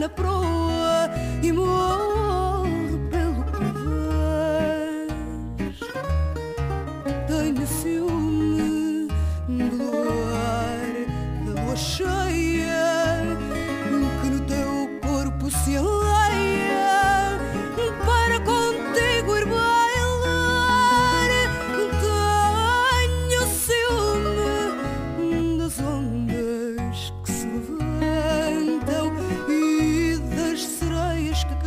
na proa e morro pelo que vês. Tenho ciúme do luar da lua cheia que no teu corpo se aleia para contigo ir bailar. Tenho ciúme das ondas que se levantam e das sereias que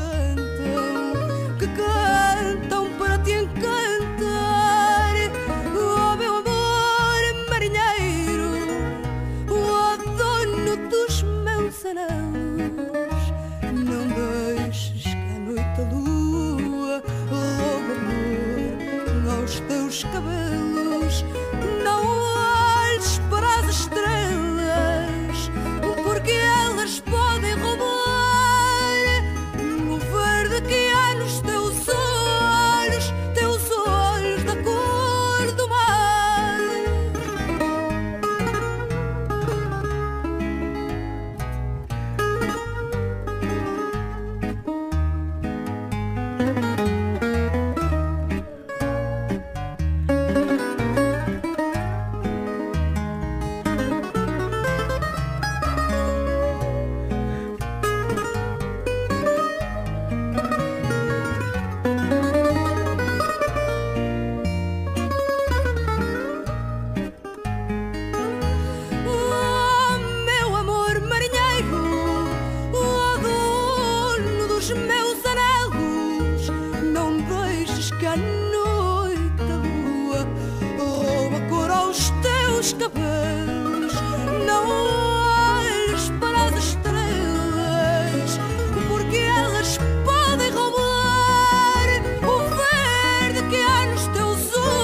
cantam para te encantar. Oh meu amor marinheiro, oh dono dos meus anéis, não deixes que à noite a lua roube amor aos teus cabelos. Não olhes para as estrelas, porque elas podem roubar o verde que há nos teus olhos da cor do mar. Oh meu amor marinheiro, oh dono dos meus anelos, não deixes que à noite a lua roube a cor aos teus cabelos. Não olhes para as estrelas, porque elas podem roubar o verde que há nos teus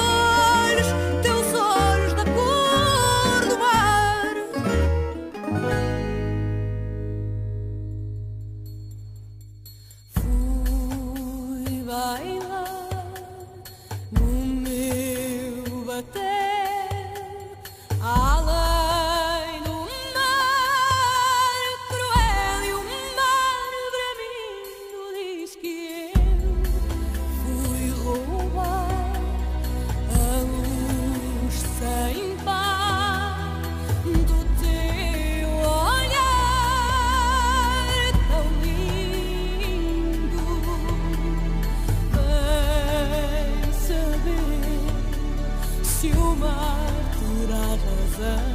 olhos da cor do mar. Fui bailar no meu bater, além do mar cruel, e o mar bramindo diz que eu fui roubar a luz sem par do teu olhar tão lindo. Vem saber se o mar terá razão.